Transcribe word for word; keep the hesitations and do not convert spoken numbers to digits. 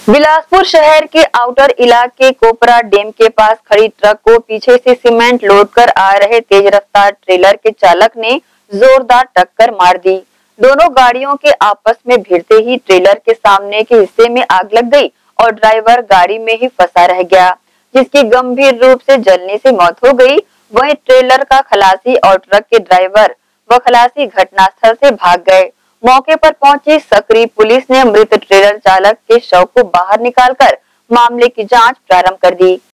बिलासपुर शहर के आउटर इलाके कोपरा डैम के पास खड़ी ट्रक को पीछे से सीमेंट लोड कर आ रहे तेज रफ्तार ट्रेलर के चालक ने जोरदार टक्कर मार दी। दोनों गाड़ियों के आपस में भिड़ते ही ट्रेलर के सामने के हिस्से में आग लग गई और ड्राइवर गाड़ी में ही फंसा रह गया, जिसकी गंभीर रूप से जलने से मौत हो गई। वहीं ट्रेलर का खलासी और ट्रक के ड्राइवर व खलासी घटनास्थल से भाग गए। मौके पर पहुंची सकरी पुलिस ने मृत ट्रेलर चालक के शव को बाहर निकालकर मामले की जांच प्रारंभ कर दी।